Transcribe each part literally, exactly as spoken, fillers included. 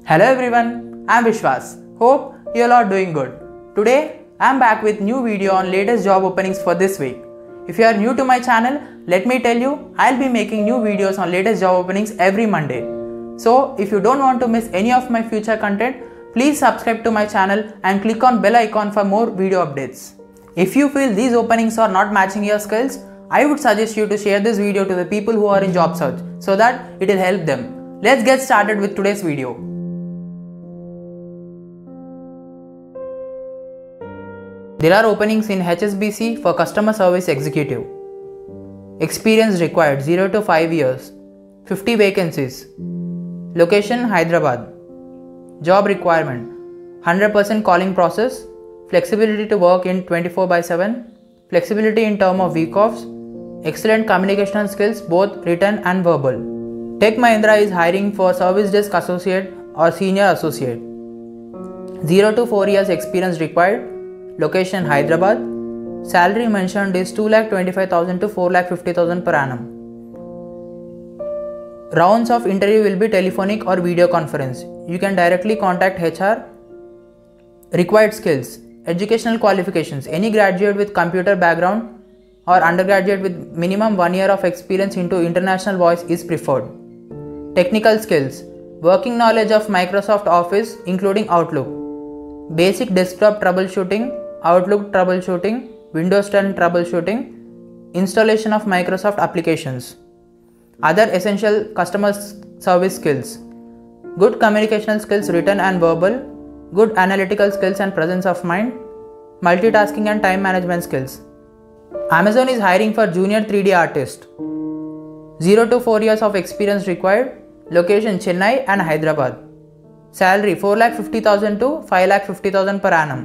Hello everyone, I am Vishwas. Hope you all are doing good. Today I am back with new video on latest job openings for this week. If you are new to my channel, let me tell you, I'll be making new videos on latest job openings every Monday. So if you don't want to miss any of my future content, please subscribe to my channel and click on bell icon for more video updates. If you feel these openings are not matching your skills, I would suggest you to share this video to the people who are in job search so that it will help them. Let's get started with today's video. There are openings in H S B C for Customer Service Executive. Experience required zero to five years. fifty vacancies. Location Hyderabad. Job requirement one hundred percent calling process. Flexibility to work in twenty-four by seven. Flexibility in term of week offs. Excellent communication skills both written and verbal. Tech Mahindra is hiring for Service Desk Associate or Senior Associate. zero to four years experience required. Location Hyderabad. Salary mentioned is two lakh twenty-five thousand to four lakh fifty thousand per annum. Rounds of interview will be telephonic or video conference. You can directly contact H R. Required skills. Educational qualifications. Any graduate with computer background or undergraduate with minimum one year of experience into international voice is preferred. Technical skills. Working knowledge of Microsoft Office including Outlook. Basic desktop troubleshooting, Outlook troubleshooting, Windows ten troubleshooting, installation of Microsoft applications. Other essential customer service skills. Good communication skills written and verbal, good analytical skills and presence of mind, multitasking and time management skills. Amazon is hiring for junior three D artist. zero to four years of experience required. Location Chennai and Hyderabad. Salary four lakh fifty thousand to five lakh fifty thousand per annum.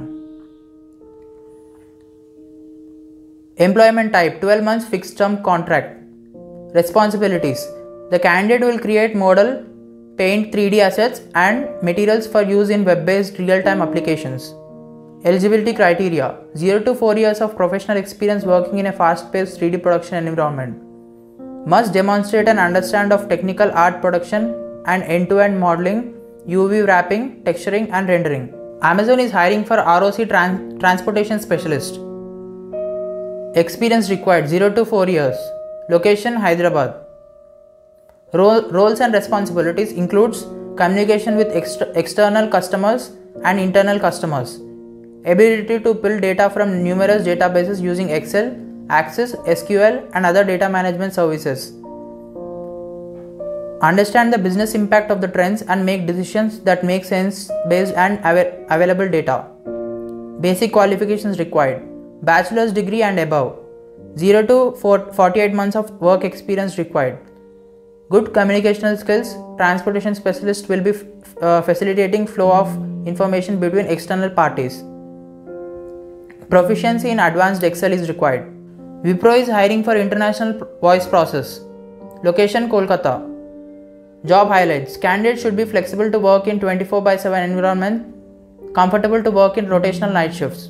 Employment type twelve months fixed term contract. Responsibilities. The candidate will create model, paint three D assets and materials for use in web-based real-time applications. Eligibility criteria. zero to four years of professional experience working in a fast-paced three D production environment. Must demonstrate an understanding of technical art production and end-to-end modeling, U V wrapping, texturing and rendering. Amazon is hiring for R O C trans transportation specialist. Experience required zero to four years. Location Hyderabad. Role, roles and responsibilities includes communication with exter external customers and internal customers. Ability to pull data from numerous databases using Excel, Access, S Q L and other data management services. Understand the business impact of the trends and make decisions that make sense based on av available data. Basic qualifications required. Bachelor's degree and above. zero to forty-eight months of work experience required. Good communicational skills. Transportation specialist will be uh, facilitating flow of information between external parties. Proficiency in advanced Excel is required. Wipro is hiring for international voice process. Location Kolkata. Job highlights. Candidates should be flexible to work in twenty-four by seven environment, comfortable to work in rotational night shifts.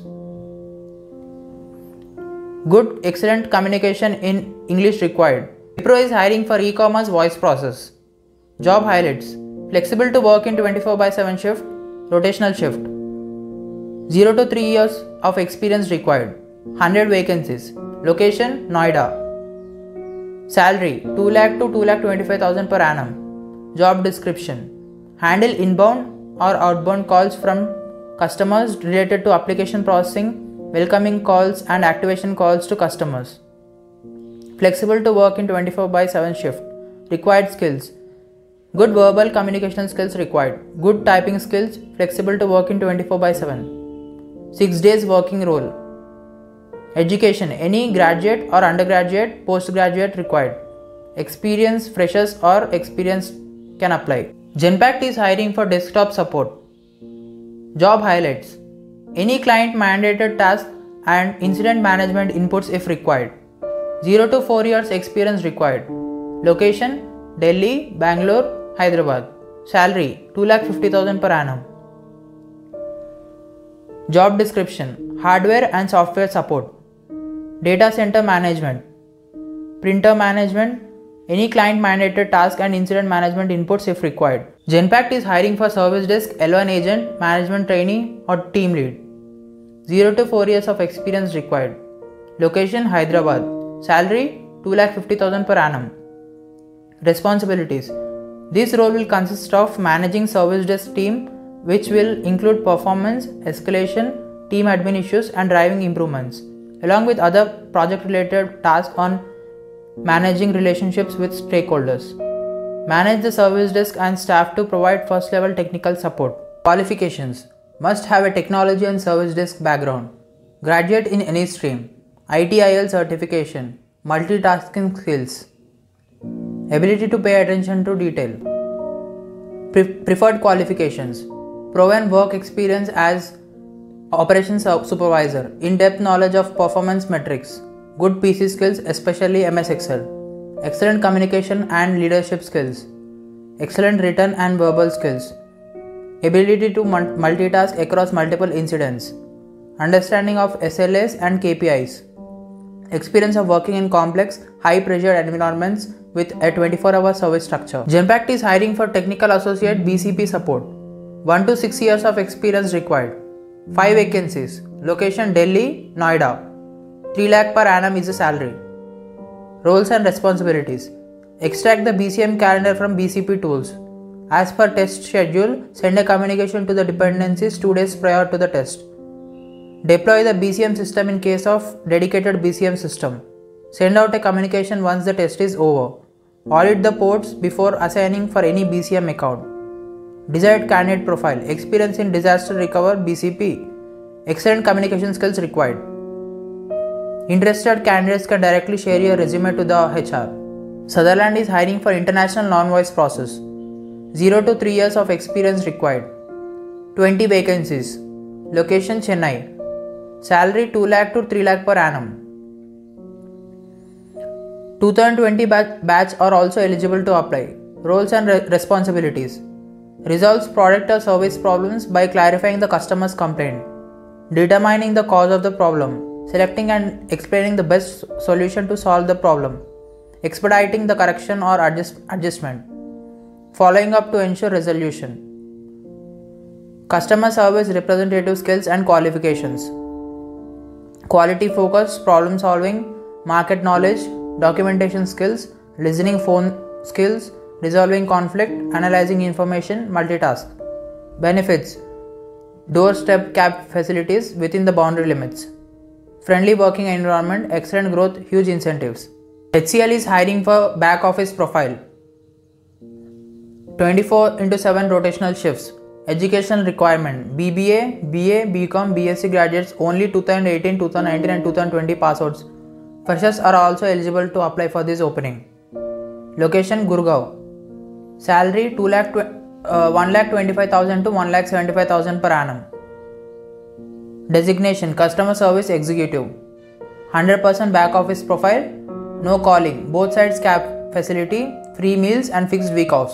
Good, excellent communication in English required. Wipro is hiring for e-commerce voice process. Job highlights. Flexible to work in twenty-four by seven shift, rotational shift. zero to three years of experience required. one hundred vacancies. Location Noida. Salary two lakh to two lakh twenty-five thousand per annum. Job description. Handle inbound or outbound calls from customers related to application processing, welcoming calls and activation calls to customers. Flexible to work in twenty-four by seven shift. Required skills. Good verbal communication skills required. Good typing skills. Flexible to work in twenty-four by seven. six days working role. Education. Any graduate or undergraduate, postgraduate required. Experience, freshers or experienced can apply. Genpact is hiring for desktop support. Job highlights. Any client mandated task and incident management inputs if required. zero to four years experience required. Location Delhi, Bangalore, Hyderabad. Salary two lakh fifty thousand per annum. Job description. Hardware and software support. Data center management. Printer management. Any client mandated task and incident management inputs if required. Genpact is hiring for service desk, L one agent, management trainee or team lead. zero to four years of experience required. Location Hyderabad. Salary two lakh fifty thousand per annum. Responsibilities. This role will consist of managing service desk team, which will include performance, escalation, team admin issues and driving improvements, along with other project related tasks on managing relationships with stakeholders. Manage the service desk and staff to provide first level technical support. Qualifications. Must have a technology and service desk background. Graduate in any stream. I T I L certification. Multitasking skills. Ability to pay attention to detail. Pre- preferred qualifications. Proven work experience as operations supervisor. In-depth knowledge of performance metrics. Good P C skills, especially M S Excel. Excellent communication and leadership skills. Excellent written and verbal skills. Ability to multitask across multiple incidents. Understanding of S L As and K P Is. Experience of working in complex, high-pressure environments with a twenty-four hour service structure. Genpact is hiring for Technical Associate B C P support. one to six years of experience required. five vacancies. Location Delhi, Noida. three lakh per annum is the salary. Roles and responsibilities. Extract the B C M calendar from B C P tools. As per test schedule, send a communication to the dependencies two days prior to the test. Deploy the B C M system in case of dedicated B C M system. Send out a communication once the test is over. Audit the ports before assigning for any B C M account. Desired candidate profile. Experience in disaster recovery B C P. Excellent communication skills required. Interested candidates can directly share your resume to the H R. Sutherland is hiring for international non-voice process. zero to three years of experience required. twenty vacancies. Location Chennai. Salary two lakh to three lakh per annum. two thousand twenty batch are also eligible to apply. Roles and re- responsibilities. Resolves product or service problems by clarifying the customer's complaint. Determining the cause of the problem. Selecting and explaining the best solution to solve the problem. Expediting the correction or adjust, adjustment. Following up to ensure resolution. Customer service representative skills and qualifications. Quality focus, problem solving, market knowledge, documentation skills, listening phone skills, resolving conflict, analyzing information, multitask. Benefits. Doorstep cab facilities within the boundary limits. Friendly working environment, excellent growth, huge incentives. H C L is hiring for back office profile. twenty-four into seven rotational shifts. Educational requirement. B B A, B A, B Com, B S c graduates only two thousand eighteen, two thousand nineteen and two thousand twenty passouts. Freshers are also eligible to apply for this opening. Location Gurgaon. Salary two lakh, uh, one lakh twenty-five thousand to one lakh seventy-five thousand per annum. Designation Customer Service Executive. one hundred percent back office profile. No calling. Both sides cab facility. Free meals and fixed week offs.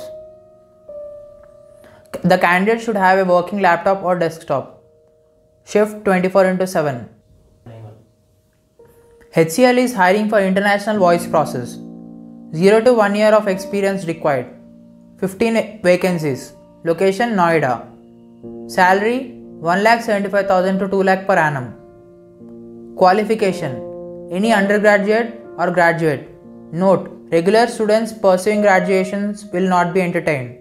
The candidate should have a working laptop or desktop. Shift twenty-four into seven. H C L is hiring for international voice process. zero to one year of experience required. fifteen vacancies. Location Noida. Salary one lakh seventy-five thousand to two lakh per annum. Qualification. Any undergraduate or graduate. Note, regular students pursuing graduations will not be entertained.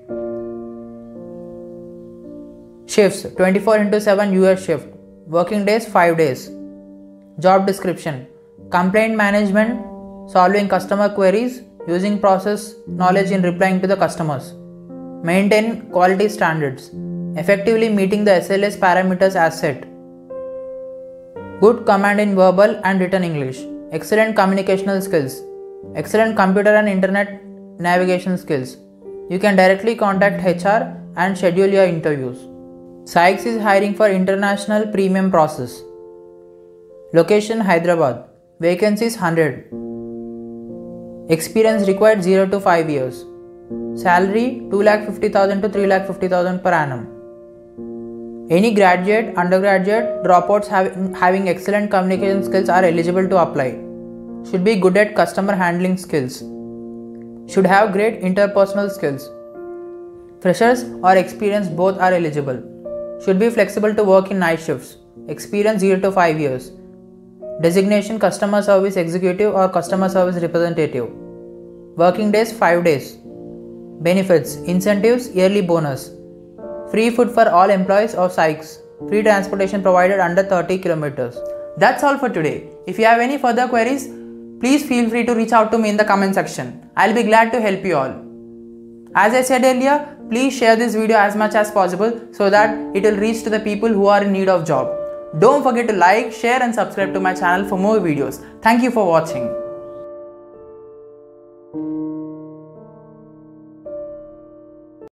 Shifts twenty-four into seven U S shift. Working days five days. Job description. Complaint management, solving customer queries, using process knowledge in replying to the customers. Maintain quality standards. Effectively meeting the S L S parameters as set. Good command in verbal and written English. Excellent communicational skills. Excellent computer and internet navigation skills. You can directly contact H R and schedule your interviews. Sykes is hiring for international premium process. Location Hyderabad. Vacancies one hundred. Experience required zero to five years. Salary two lakh fifty thousand to three lakh fifty thousand per annum. Any graduate, undergraduate, dropouts have, having excellent communication skills are eligible to apply. Should be good at customer handling skills. Should have great interpersonal skills. Freshers or experienced both are eligible. Should be flexible to work in night shifts. Experience zero to five years. Designation customer service executive or customer service representative. Working days five days. Benefits, incentives, yearly bonus. Free food for all employees of Sykes. Free transportation provided under thirty kilometers. That's all for today. If you have any further queries, please feel free to reach out to me in the comment section. I'll be glad to help you all. As I said earlier, please share this video as much as possible so that it will reach to the people who are in need of job. Don't forget to like, share and subscribe to my channel for more videos. Thank you for watching.